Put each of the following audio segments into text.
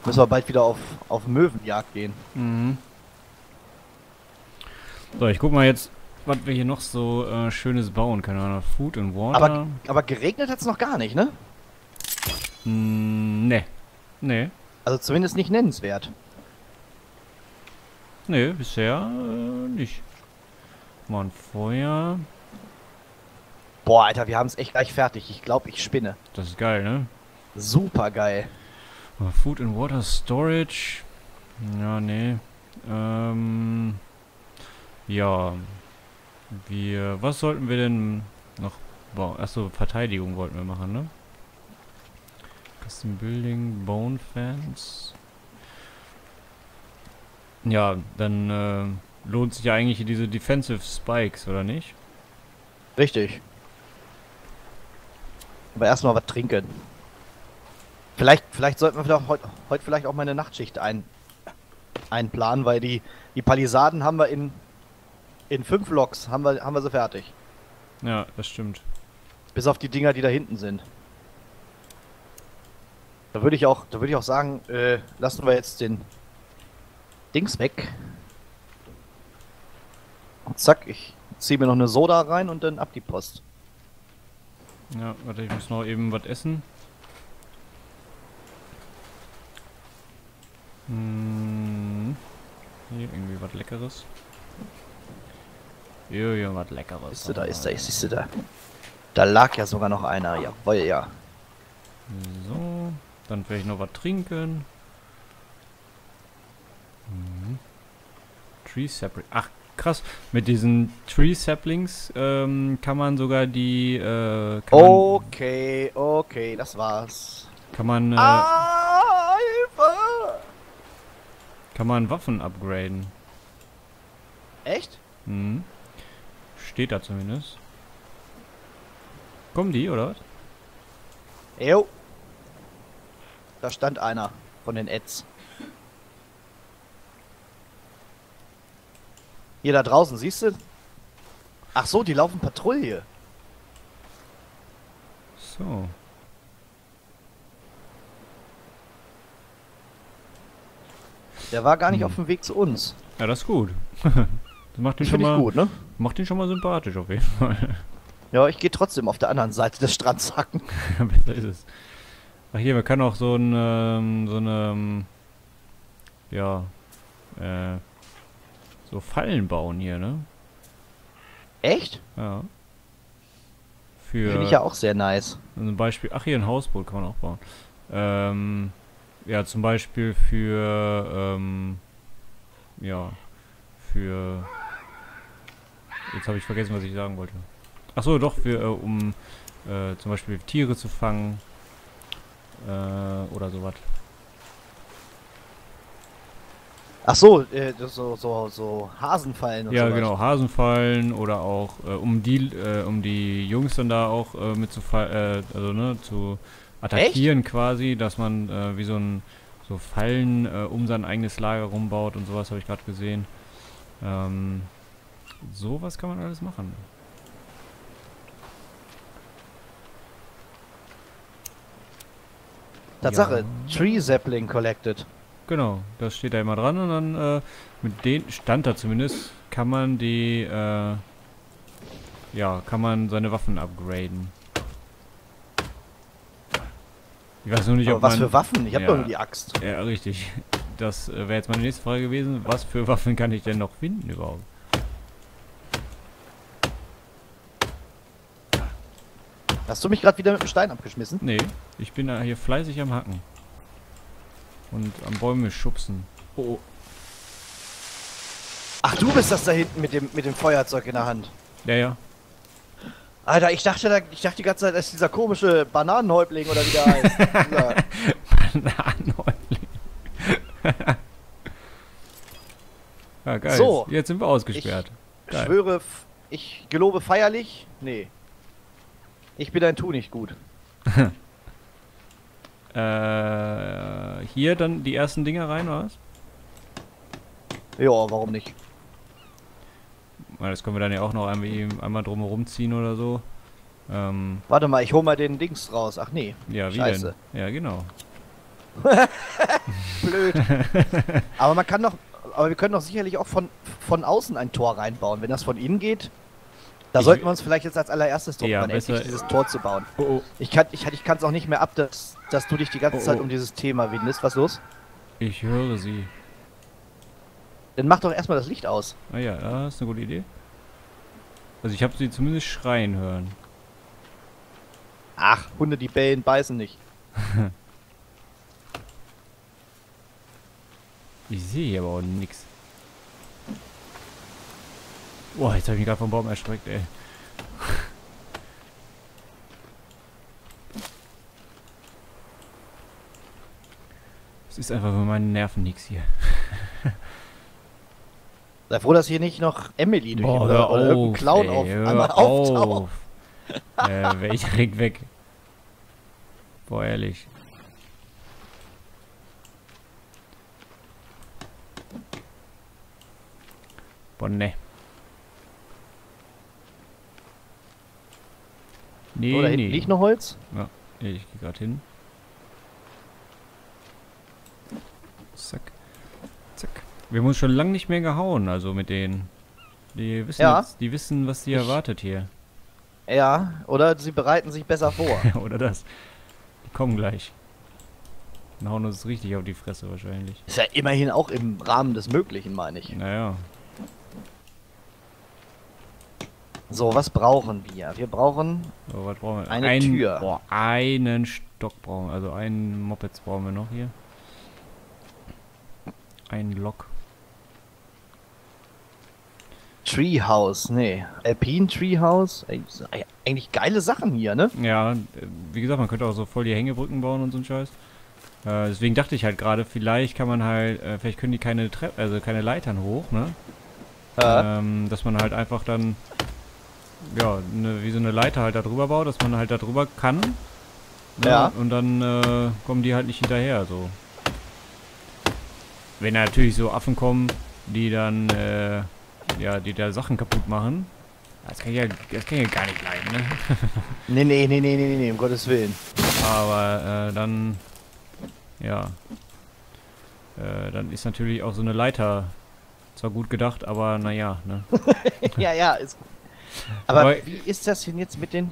Müssen wir bald wieder auf Möwenjagd gehen. Mhm. So, ich guck mal jetzt, was wir hier noch so Schönes bauen können. Food and Water. Aber geregnet hat es noch gar nicht, ne? Ne. Ne. Also zumindest nicht nennenswert. Ne, bisher nicht. Mal ein Feuer. Boah, Alter, wir haben es echt gleich fertig. Ich glaube, ich spinne. Das ist geil, ne? Super geil. Food and Water Storage. Ja, nee. Ja. Was sollten wir denn noch bauen? Achso, Verteidigung wollten wir machen, ne? Custom Building, Bone Fence. Ja, dann lohnt sich ja eigentlich diese Defensive Spikes, oder nicht? Richtig. Aber erstmal was trinken. Vielleicht sollten wir heute vielleicht auch mal eine Nachtschicht einplanen, weil die Palisaden haben wir in 5 Loks haben wir sie fertig. Ja, das stimmt. Bis auf die Dinger, die da hinten sind. Da würde ich auch sagen, lassen wir jetzt den Dings weg. Und zack, ich ziehe mir noch eine Soda rein und dann ab die Post. Ja, warte, ich muss noch eben was essen. Hier irgendwie was Leckeres. Ja, was Leckeres. Siehst du da. Da lag ja sogar noch einer, jawohl, ja. So, dann werde ich noch was trinken. Tree Sapling. Ach, krass. Mit diesen Tree Saplings kann man sogar die. Okay, das war's. Kann man. Hilfe! Kann man Waffen upgraden. Echt? Mhm. Steht da zumindest. Kommen die, oder was? Jo. Da stand einer von den Ads. Hier da draußen, siehst du? Ach so, die laufen Patrouille. So. Der war gar nicht auf dem Weg zu uns. Ja, das ist gut. Das macht ihn Das schon finde ich mal, gut, ne? macht ihn schon mal sympathisch auf jeden Fall. Ja, ich gehe trotzdem auf der anderen Seite des Strands hacken. Ja, besser ist es. Ach hier, man kann auch so so Fallen bauen hier, ne? Echt? Ja. Finde ich ja auch sehr nice. Zum Beispiel, ach hier, ein Hausboot kann man auch bauen. Ja, zum Beispiel für, jetzt habe ich vergessen, was ich sagen wollte. Ach so, doch, um zum Beispiel Tiere zu fangen. Oder sowas. Ach so, so Hasenfallen und Ja, sowas. genau, Hasenfallen oder auch, um die Jungs dann da auch zu attackieren quasi, dass man wie so Fallen um sein eigenes Lager rumbaut und sowas habe ich gerade gesehen. Sowas kann man alles machen. Tatsache, Ja. Tree Sapling collected. Genau, das steht da immer dran und dann mit den stand da zumindest kann man kann man seine Waffen upgraden. Ich weiß nur nicht, Aber ob was man... für Waffen? Ich habe Ja. doch nur die Axt. Ja, richtig. Das wäre jetzt meine nächste Frage gewesen. Was für Waffen kann ich denn noch finden überhaupt? Hast du mich gerade wieder mit dem Stein abgeschmissen? Nee, ich bin da hier fleißig am Hacken. Und am Bäume schubsen. Oh. Ach, du bist das da hinten mit dem Feuerzeug in der Hand. Ja. Alter, ich dachte die ganze Zeit, das ist dieser komische Bananenhäuptling oder wie der heißt. Bananenhäuptling. Ja, geil. So. Jetzt sind wir ausgesperrt. Ich schwöre, ich gelobe feierlich. Nee. Ich bin ein Tu nicht gut. Hier dann die ersten Dinger rein, oder was? Ja, warum nicht? Das können wir dann ja auch noch einmal drumherum ziehen oder so. Warte mal, ich hol mal den Dings raus. Ach nee. Ja, wie Scheiße. denn? Ja, genau. blöd. Aber man kann doch, aber wir können doch sicherlich auch von außen ein Tor reinbauen. Wenn das von innen geht, da sollten wir uns vielleicht jetzt als allererstes drum kümmern, endlich dieses Tor zu bauen. Oh. Ich kann es auch nicht mehr ab, dass du dich die ganze Zeit um dieses Thema windest. Was ist los? Ich höre sie. Dann mach doch erstmal das Licht aus. Ah ja, das ist eine gute Idee. Also ich habe sie zumindest schreien hören. Ach, Hunde, die bellen, beißen nicht. Ich sehe hier aber auch nix. Boah, jetzt habe ich mich gerade vom Baum erschreckt, ey. Es ist einfach für meine Nerven nix hier. Sei froh, dass hier nicht noch Emily durch Boah, oder irgendein Clown einmal auftaucht. Wäre ich direkt weg. Boah, ehrlich. Boah, ne. Nee, So, da hinten liegt noch Holz. Ja, ich gehe gerade hin. Zack. Zack. Wir haben uns schon lange nicht mehr gehauen, also mit denen. Die wissen, Ja. jetzt, die wissen, was die erwartet hier. Ja, oder sie bereiten sich besser vor. Oder das. Die kommen gleich. Und hauen uns richtig auf die Fresse wahrscheinlich. Ist ja immerhin auch im Rahmen des Möglichen, meine ich. Naja. So, was brauchen wir? Wir brauchen So, was brauchen wir? eine Tür. Boah, einen Stock brauchen wir. Also einen Mopeds brauchen wir noch hier. Ein Lok. Treehouse, nee. Alpine Treehouse. Eigentlich geile Sachen hier, ne? Ja, wie gesagt, man könnte auch so voll die Hängebrücken bauen und so ein Scheiß. Deswegen dachte ich halt gerade, vielleicht kann man halt, vielleicht können die keine keine Leitern hoch, ne? Dass man halt einfach dann, ja, wie so eine Leiter halt da drüber baut, dass man halt da drüber kann. Ne? Ja. Und dann kommen die halt nicht hinterher, so. Wenn natürlich so Affen kommen, die dann, ja, die da Sachen kaputt machen. Das kann ja gar nicht bleiben, ne? Nee, um Gottes Willen. Aber dann, ja, dann ist natürlich auch so eine Leiter zwar gut gedacht, aber naja, ne? ja, ist gut. Aber wie ist das denn jetzt mit den...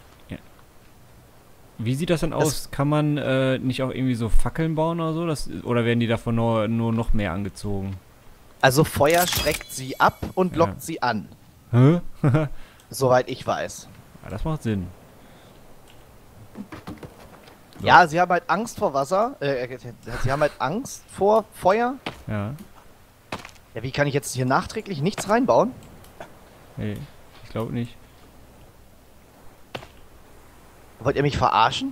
Wie sieht das denn aus? Kann man nicht auch irgendwie so Fackeln bauen oder so? Oder werden die davon nur noch mehr angezogen? Also Feuer schreckt sie ab und lockt sie an. Hä? Soweit ich weiß. Ja, das macht Sinn. So. Ja, sie haben halt Angst vor Wasser. Sie haben halt Angst vor Feuer. Ja. Ja, wie kann ich jetzt hier nachträglich nichts reinbauen? Nee, ich glaube nicht. Wollt ihr mich verarschen?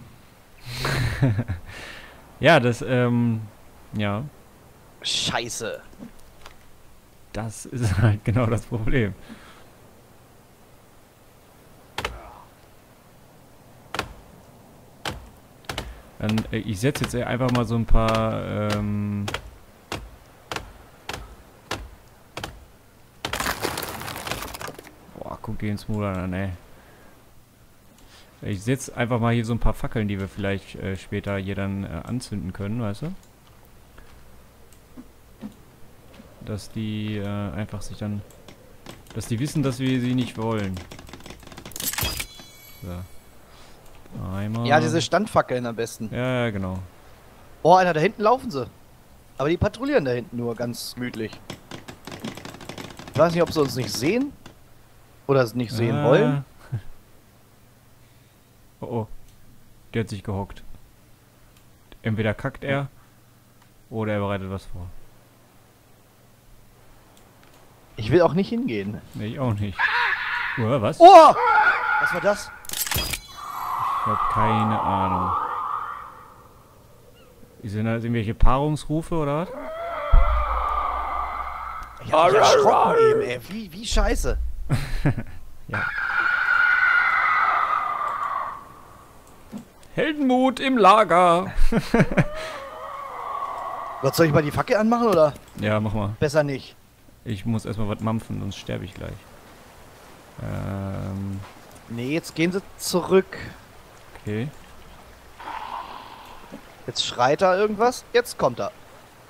Ja, ja. Scheiße. Das ist halt genau das Problem. Dann, ich setze jetzt einfach mal so ein paar, boah, guck den Smoother an, ey. Ich setze einfach mal hier so ein paar Fackeln, die wir vielleicht später hier dann anzünden können, weißt du? Dass die einfach sich dann... Dass die wissen, dass wir sie nicht wollen. So. Einmal... Ja, diese Standfackeln am besten. Ja, genau. Oh, Alter, da hinten laufen sie. Aber die patrouillieren da hinten nur ganz gemütlich. Ich weiß nicht, ob sie uns nicht sehen. Oder es nicht sehen wollen. Oh oh. Der hat sich gehockt. Entweder kackt er oder er bereitet was vor. Ich will auch nicht hingehen. Nee, ich auch nicht. Was? Oh! Was war das? Ich hab keine Ahnung. Sind das irgendwelche Paarungsrufe oder was? Ich hab mich erschrocken eben, ey. Wie scheiße. Ja. Heldenmut im Lager! Gott, soll ich mal die Fackel anmachen, oder? Ja, mach mal. Besser nicht. Ich muss erstmal was mampfen, sonst sterbe ich gleich. Nee, jetzt gehen sie zurück. Okay. Jetzt schreit er irgendwas. Jetzt kommt er.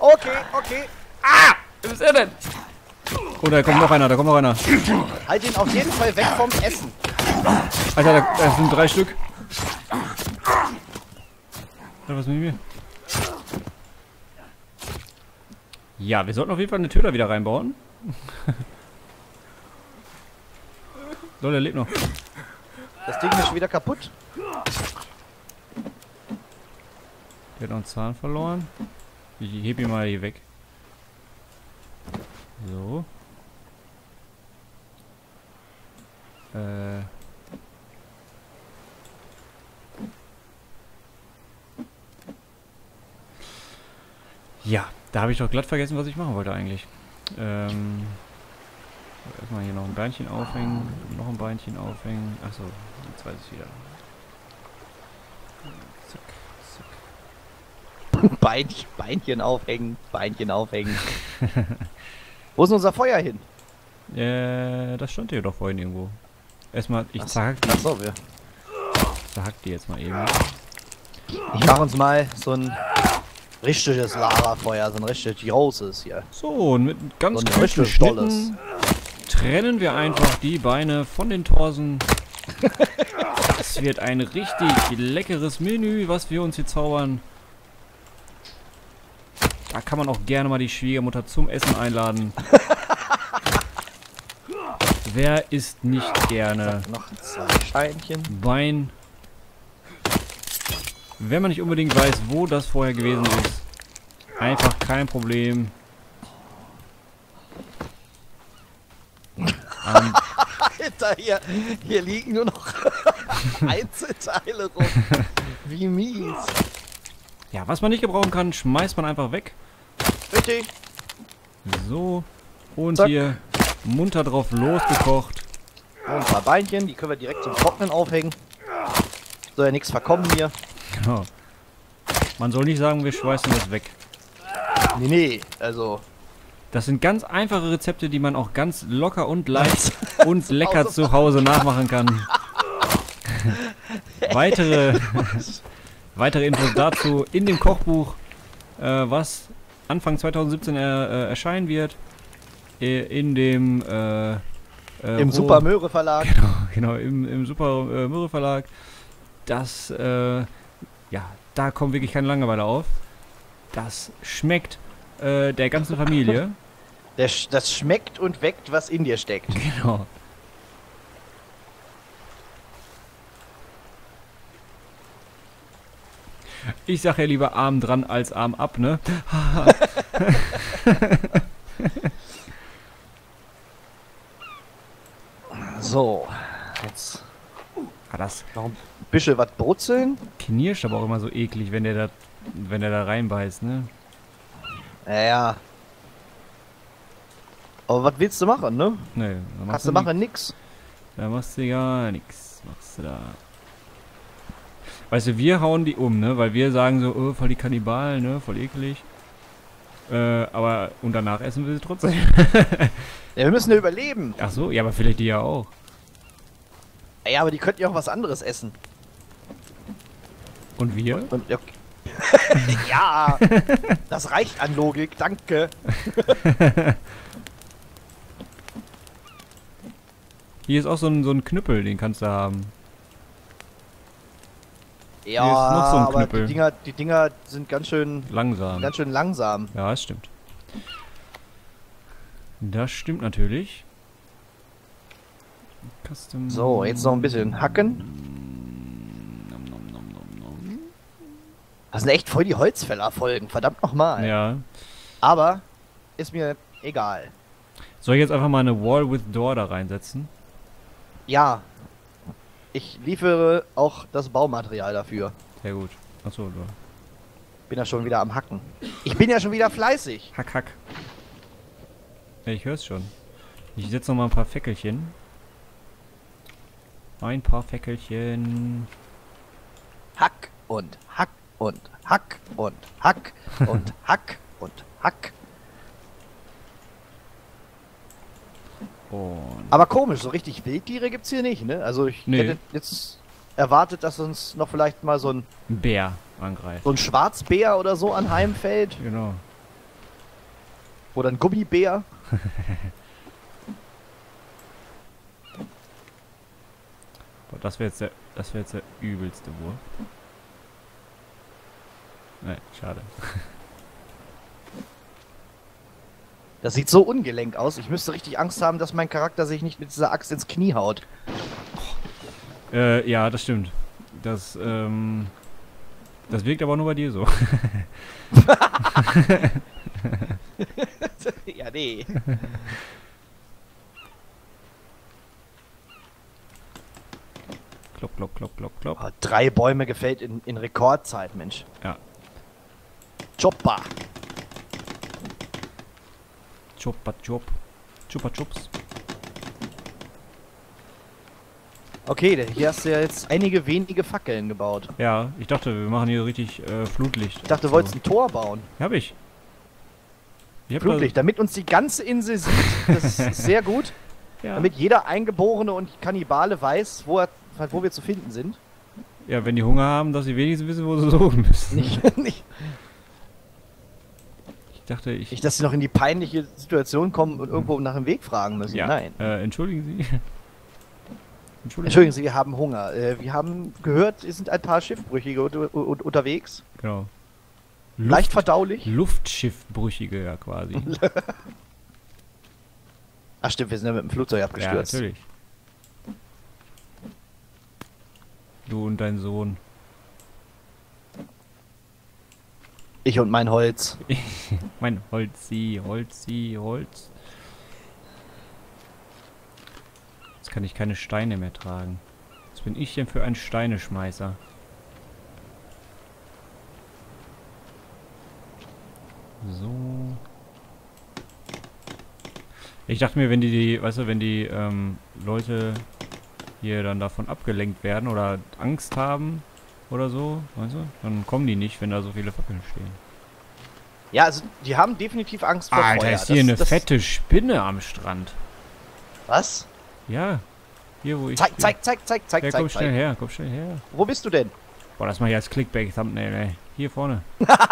Okay. Ah! Was ist er denn? Oh, da kommt noch einer, Halt ihn auf jeden Fall weg vom Essen. Alter, da sind 3 Stück. Was mit mir? Ja, wir sollten auf jeden Fall eine Tür da wieder reinbauen. So, der lebt noch. Das Ding ist schon wieder kaputt. Der hat noch einen Zahn verloren. Ich heb ihn mal hier weg. So. Ja, da habe ich doch glatt vergessen, was ich machen wollte eigentlich. Erstmal hier noch ein Beinchen aufhängen, noch ein Beinchen aufhängen. Achso, jetzt weiß ich wieder. Zack. Beinchen aufhängen. Wo ist denn unser Feuer hin? Das stand hier doch vorhin irgendwo. Erstmal, ich zack die jetzt mal eben. Ich mache uns mal so ein richtiges Lavafeuer, so ein richtig großes hier. So, und mit ganz so kurzen Schnitten trennen wir einfach die Beine von den Torsen. Das wird ein richtig leckeres Menü, was wir uns hier zaubern. Da kann man auch gerne mal die Schwiegermutter zum Essen einladen. Wer isst nicht gerne noch 2 Scheinchen. Bein? Wenn man nicht unbedingt weiß, wo das vorher gewesen ist, einfach kein Problem. Alter, hier liegen nur noch Einzelteile rum. Wie mies. Ja, was man nicht gebrauchen kann, schmeißt man einfach weg. Richtig. So. Und zack. Hier munter drauf losgekocht. Und ein paar Beinchen, die können wir direkt zum Trocknen aufhängen. Soll ja nichts verkommen hier. Genau. Man soll nicht sagen, wir schmeißen das weg. Nee, also... Das sind ganz einfache Rezepte, die man auch ganz locker und leicht und lecker zu Hause nachmachen kann. Weitere Infos dazu in dem Kochbuch, was Anfang 2017 erscheinen wird. In dem im Super Möhre Verlag. Genau, im Super Möhre Verlag. Das, ja, da kommt wirklich keine Langeweile auf. Das schmeckt der ganzen Familie. Das schmeckt und weckt, was in dir steckt. Genau. Ich sag ja lieber Arm dran als Arm ab, ne? So, jetzt das noch ein bisschen was brutzeln. Knirscht aber auch immer so eklig, wenn der da reinbeißt, ne? Ja. Aber was willst du machen, ne? Nee, kannst du machen nix. Da machst du gar nix. Machst du da. Weißt du, wir hauen die um, ne? Weil wir sagen so, oh, voll die Kannibalen, ne? Voll eklig. Aber und danach essen wir sie trotzdem. Ja, wir müssen ja überleben. Ach so, ja, aber vielleicht die ja auch. Ja, aber die könnten ja auch was anderes essen. Und wir? Ja, das reicht an Logik, danke. Hier ist auch so ein Knüppel, den kannst du haben. Ja, hier ist noch so ein aber Knüppel. die Dinger sind ganz schön langsam. Ja, das stimmt. Das stimmt natürlich. Custom. So, jetzt noch ein bisschen hacken. Das sind echt voll die Holzfäller-Folgen, verdammt nochmal. Ja. Aber ist mir egal. Soll ich jetzt einfach mal eine Wall with Door da reinsetzen? Ja. Ich liefere auch das Baumaterial dafür. Sehr gut. Achso, du. Bin ja schon wieder am Hacken. Ich bin ja schon wieder fleißig. Hack, hack. Ja, ich hör's schon. Ich setze noch mal ein paar Fäckelchen. Ein paar Fäckelchen. Hack und Hack und Hack und Hack und Hack und Hack. Und aber komisch, so richtig Wildtiere gibt's hier nicht, ne? Also ich hätte jetzt erwartet, dass uns noch vielleicht mal so ein Bär angreift. So ein Schwarzbär oder so anheimfällt. Genau. Oder ein Gummibär. Boah, das wäre jetzt der übelste Wurf. Ne, schade. Das sieht so ungelenk aus. Ich müsste richtig Angst haben, dass mein Charakter sich nicht mit dieser Axt ins Knie haut. Ja, das stimmt. Das wirkt aber nur bei dir so. Ja, nee. Klopp, klopp, klopp, klopp, klopp. Oh, 3 Bäume gefällt in Rekordzeit, Mensch. Ja. Choppa. Choppa, chop. Chupa, chups. Okay, hier hast du ja jetzt einige wenige Fackeln gebaut. Ja, ich dachte, wir machen hier richtig Flutlicht. Ich dachte, du wolltest ein Tor bauen. Ja, hab ich. Flutlicht, damit uns die ganze Insel sieht. Das ist sehr gut. Ja. Damit jeder Eingeborene und Kannibale weiß, wo wir zu finden sind. Ja, wenn die Hunger haben, dass sie wenigstens wissen, wo sie suchen müssen. Nicht. Ich dachte, dass sie noch in die peinliche Situation kommen und irgendwo nach dem Weg fragen müssen. Ja. Nein. Entschuldigen Sie. Entschuldigen Sie, wir haben Hunger. Wir haben gehört, es sind ein paar Schiffbrüchige unterwegs. Genau. Leicht verdaulich. Luftschiffbrüchige, ja, quasi. Ach stimmt, wir sind ja mit dem Flugzeug abgestürzt. Ja, natürlich. Du und dein Sohn. Ich und mein Holz. Mein Holzi, Holz. Jetzt kann ich keine Steine mehr tragen. Was bin ich denn für ein Steineschmeißer? So. Ich dachte mir, wenn die Leute hier dann davon abgelenkt werden oder Angst haben oder so, weißt du, dann kommen die nicht, wenn da so viele Fackeln stehen. Ja, also die haben definitiv Angst vor Feuer. Alter, ist hier eine fette Spinne am Strand. Was? Ja. Hier, wo ich... Zeig. Ja, komm schnell her. Wo bist du denn? Boah, das mach ich als Clickbait-Thumbnail, ey. Hier vorne.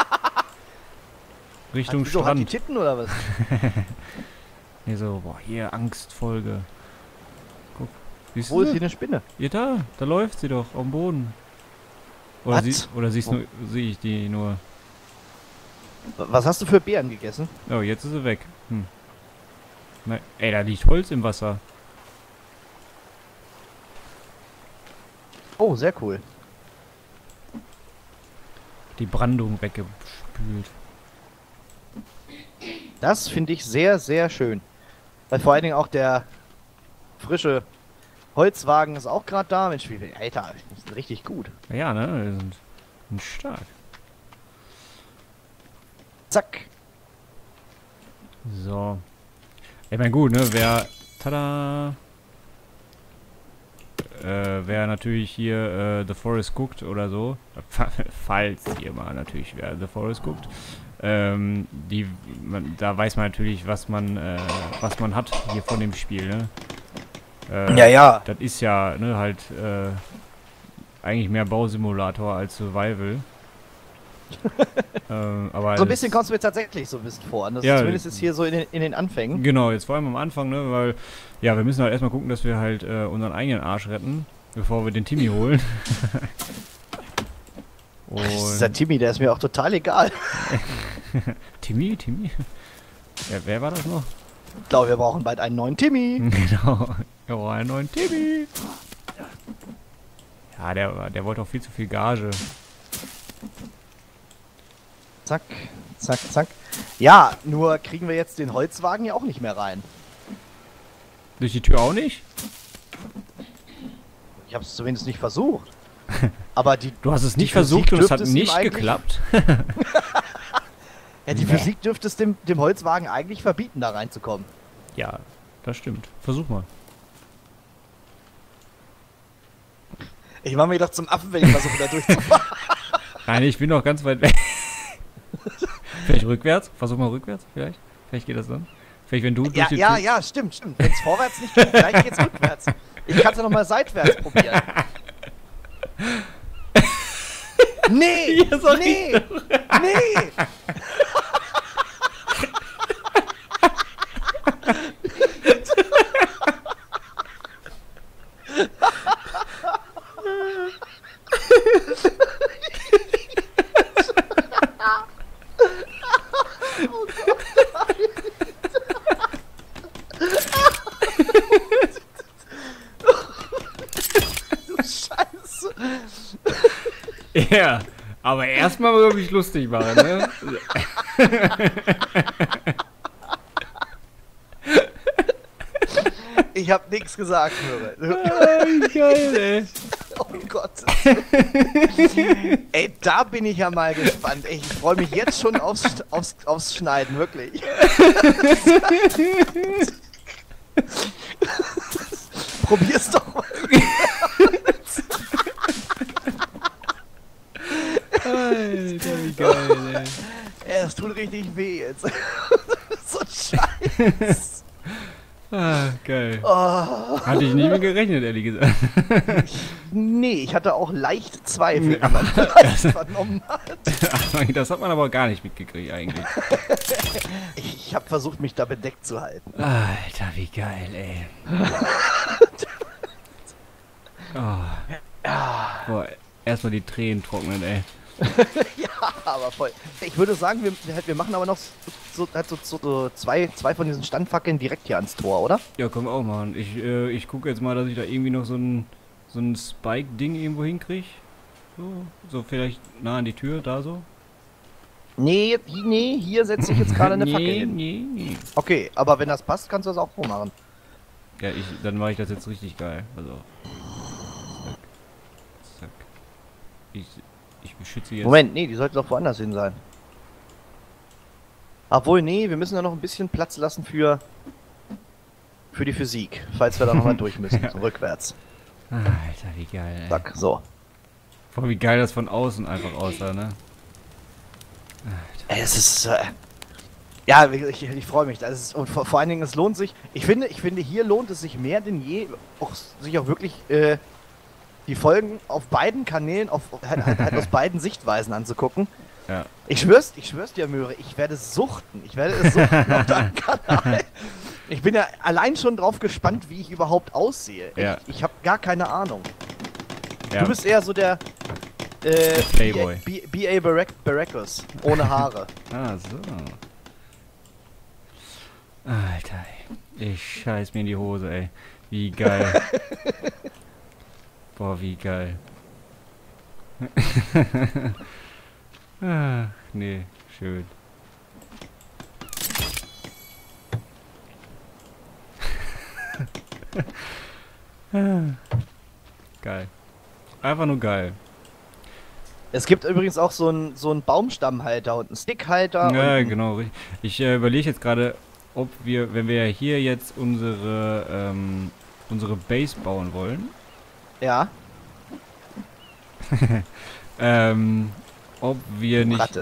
Richtung Strand. Hat die Titten oder was? Hier so, boah, hier Angstfolge. Guck. Siehst Wo ist hier eine Spinne? Ja, da läuft sie doch, auf dem Boden. Oder sehe ich die nur? Was hast du für Beeren gegessen? Oh, jetzt ist sie weg. Nein. Ey, da liegt Holz im Wasser. Oh, sehr cool. Die Brandung weggespült. Das finde ich sehr, sehr schön. Weil vor allen Dingen auch der frische Holzwagen ist auch gerade da. Mensch, Alter, die sind richtig gut. Ja, ne? Die sind stark. Zack. So. Ich meine, gut, ne? Wer natürlich hier The Forest guckt oder so, falls ihr mal natürlich wer The Forest guckt, da weiß man natürlich, was man hat hier von dem Spiel, ne? Ja. Das ist ja, ne, halt eigentlich mehr Bausimulator als Survival. Aber so ein bisschen kommst du mir tatsächlich so ein bisschen vor. Das ist zumindest jetzt hier so in den Anfängen. Genau, jetzt vor allem am Anfang, ne, weil, ja, wir müssen halt erstmal gucken, dass wir halt unseren eigenen Arsch retten, bevor wir den Timmy holen. Und dieser Timmy, der ist mir auch total egal. Timmy? Ja, wer war das noch? Ich glaube, wir brauchen bald einen neuen Timmy. Genau, wir brauchen einen neuen Timmy. Ja, der wollte auch viel zu viel Gage. Zack. Ja, nur kriegen wir jetzt den Holzwagen ja auch nicht mehr rein. Durch die Tür auch nicht? Ich habe es zumindest nicht versucht. Aber du hast es nicht versucht und es hat nicht geklappt? Ja, die Physik dürfte es dem Holzwagen eigentlich verbieten, da reinzukommen. Ja, das stimmt. Versuch mal. Ich mache mir doch zum Affen, wenn ich versuche, da durchzufahren. Nein, ich bin noch ganz weit weg. Vielleicht rückwärts? Versuch mal rückwärts, vielleicht. Vielleicht geht das dann. Vielleicht, wenn du durch die Tür... Ja, stimmt. Wenn es vorwärts nicht geht, vielleicht geht's rückwärts. Ich kann es ja nochmal seitwärts probieren. Nee! Ja, aber erstmal wirklich lustig machen, ne? Ich hab nichts gesagt, Möhre. Geil, ey. Oh Gott. Ey, da bin ich ja mal gespannt. Ey, ich freue mich jetzt schon aufs Schneiden, wirklich. Probier's doch mal. Alter, wie geil, ey. Ey, das tut richtig weh jetzt. So ein Scheiß. Ah, geil. Oh. Hatte ich nie mit gerechnet, ehrlich gesagt. Nee, ich hatte auch leicht Zweifel, Nee, wenn man das vernommen hat. Das hat man aber gar nicht mitgekriegt, eigentlich. Ich habe versucht, mich da bedeckt zu halten. Alter, wie geil, ey. Oh. Boah, erstmal die Tränen trocknen, ey. Ja, aber voll. Ich würde sagen, wir machen aber noch so zwei von diesen Standfackeln direkt hier ans Tor, oder? Ja, können wir auch machen. Ich gucke jetzt mal, dass ich da irgendwie noch so ein Spike-Ding irgendwo hinkriege. So vielleicht nah an die Tür, da so. Nee, hier setze ich jetzt gerade eine Fackel hin. Nee. Okay, aber wenn das passt, kannst du das auch so machen. Ja, dann mache ich das jetzt richtig geil. Also. Zack. Ich beschütze jetzt. Moment, nee, die sollte doch woanders hin sein. Obwohl, nee, wir müssen ja noch ein bisschen Platz lassen für die Physik, falls wir da nochmal durch müssen, Ja. so rückwärts. Alter, wie geil, ey. Zack, so. Boah, wie geil das von außen einfach aussah, ne? Ey, es ist, ja, ich freue mich. Das ist, und vor allen Dingen, es lohnt sich. Ich finde, hier lohnt es sich mehr denn je, sich auch wirklich, die Folgen auf beiden Kanälen, halt aus beiden Sichtweisen anzugucken. Ja. Ich schwör's dir, Möhre, ich werde suchten. Ich werde es suchten auf deinem Kanal. Ich bin ja allein schon drauf gespannt, wie ich überhaupt aussehe. Ja. Ich habe gar keine Ahnung. Ja. Du bist eher so der Playboy. B.A. Baracus, ohne Haare. Ah, so. Alter, ey. Ich scheiß mir in die Hose, ey. Wie geil. Boah, wie geil. Ach, nee, schön. Geil. Einfach nur geil. Es gibt übrigens auch so einen Baumstammhalter und einen Stickhalter. Ja, und genau. Richtig. Ich überlege jetzt gerade, ob wir, wenn wir hier jetzt unsere Base bauen wollen, Ja, ob wir nicht, Ratte.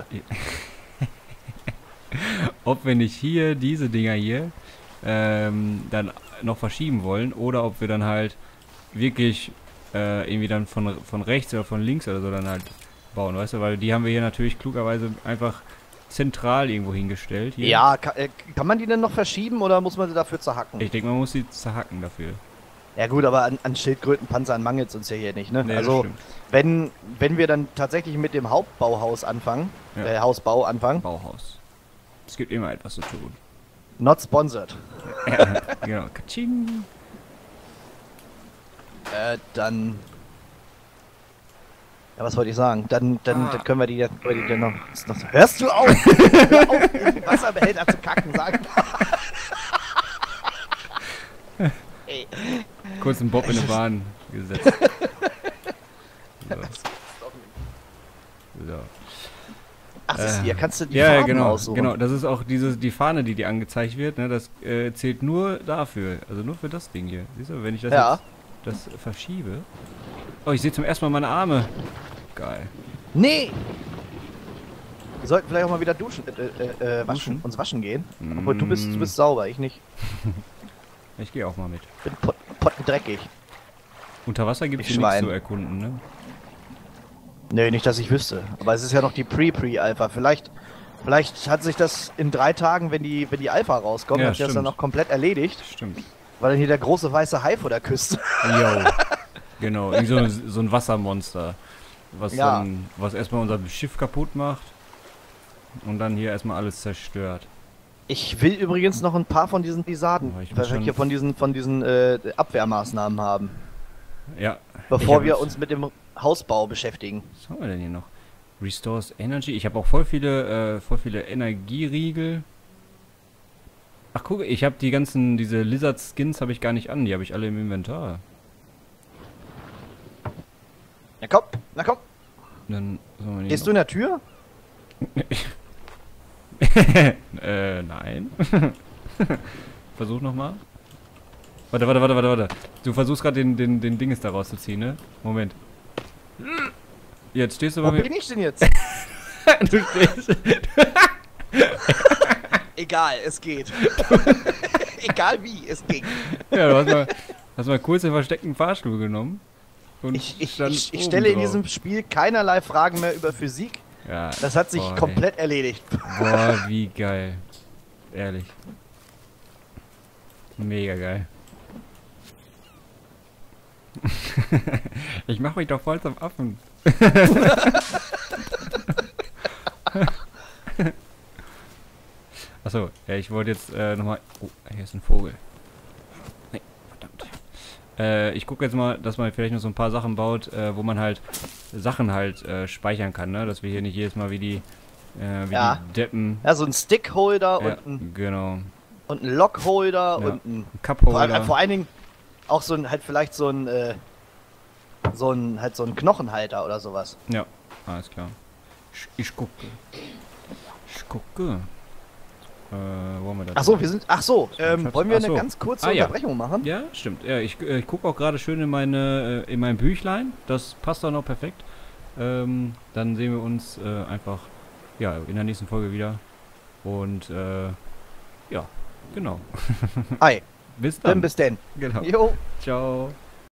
ob wir nicht hier diese Dinger hier dann noch verschieben wollen oder ob wir dann halt wirklich irgendwie dann von rechts oder von links oder so dann halt bauen, weißt du, weil die haben wir hier natürlich klugerweise einfach zentral irgendwo hingestellt. Hier. Ja, kann man die denn noch verschieben oder muss man sie dafür zerhacken? Ich denke, man muss sie zerhacken dafür. Ja gut, aber an Schildkrötenpanzern mangelt es uns ja hier nicht, ne? Nee, also, das stimmt. wenn wir dann tatsächlich mit dem Hauptbauhaus anfangen, Ja. Hausbau anfangen, Bauhaus. Es gibt immer etwas zu tun. not sponsored, Ja, genau. Katsching. dann... Ja, was wollte ich sagen? Dann können wir die dann noch... Hörst du auf? Hör auf, in den Wasserbehälter zu kacken, sag Ey. Kurz einen Bob in eine Bahn gesetzt. So. So. Ach, das hier kannst du die Ja, Farben genau, aussuchen. genau. Das ist auch die Fahne, die angezeigt wird. Ne? Das zählt nur dafür. Also nur für das Ding hier. Siehst du, wenn ich das Ja. jetzt verschiebe. Oh, ich sehe zum ersten Mal meine Arme. Geil. Nee! Wir sollten vielleicht auch mal wieder duschen, uns waschen gehen. Obwohl, du bist sauber, ich nicht. Ich gehe auch mal mit. Ich bin pottendreckig. Unter Wasser gibt es Ich hier nichts Schwein. zu erkunden, ne? Nee, nicht, dass ich wüsste. Aber es ist ja noch die Pre-Alpha. Vielleicht hat sich das in 3 Tagen, wenn die Alpha rauskommt, Ja, hat sich das dann stimmt. noch komplett erledigt. Stimmt. Weil dann hier der große weiße Hai vor der Küste. Jo. Genau, so ein Wassermonster. Was Ja. was erstmal unser Schiff kaputt macht. Und dann hier erstmal alles zerstört. Ich will übrigens noch ein paar von diesen Blizzarden, Aber ich muss weil wir schon- hier von diesen Abwehrmaßnahmen haben. Ja. Bevor hab wir es. uns mit dem Hausbau beschäftigen. Was haben wir denn hier noch? Restores Energy. Ich habe auch voll viele Energieriegel. Ach guck, ich habe diese Lizard Skins habe ich gar nicht an. Die habe ich alle im Inventar. Na komm, na komm. Dann Gehst du in der Tür? Nein. Versuch nochmal. Warte. Du versuchst gerade den Dinges da rauszuziehen, ne? Moment. Jetzt stehst du bei Wo mir. bin ich denn jetzt? Du stehst. Egal, es geht. Egal wie, es ging. Ja, du hast mal kurz den versteckten Fahrstuhl genommen. Und Ich standst oben stelle in drauf. diesem Spiel keinerlei Fragen mehr über Physik. Ja, Das hat sich komplett erledigt. Boah, wie geil. Ehrlich. Mega geil. Ich mach mich doch voll zum Affen. Achso, ja, ich wollte jetzt nochmal... Oh, hier ist ein Vogel. Nee, verdammt. Ich gucke jetzt mal, dass man vielleicht noch so ein paar Sachen baut, wo man halt Sachen halt speichern kann, ne? Dass wir hier nicht jedes Mal wie die die Deppen... Ja, so ein Stickholder Ja, und ein genau. Lockholder Ja, und ein Cupholder. vor allen Dingen auch so ein, halt vielleicht so ein Knochenhalter oder sowas. Ja, alles klar. Ich gucke. Wo haben wir das? Achso, wollen wir Ach so. eine ganz kurze Ja. Unterbrechung machen? Ja, stimmt. Ja, ich gucke auch gerade schön in mein Büchlein. Das passt auch noch perfekt. Dann sehen wir uns einfach in der nächsten Folge wieder. Und ja, genau. Ei, Bis dann dann. bis denn. Genau. Jo. Ciao.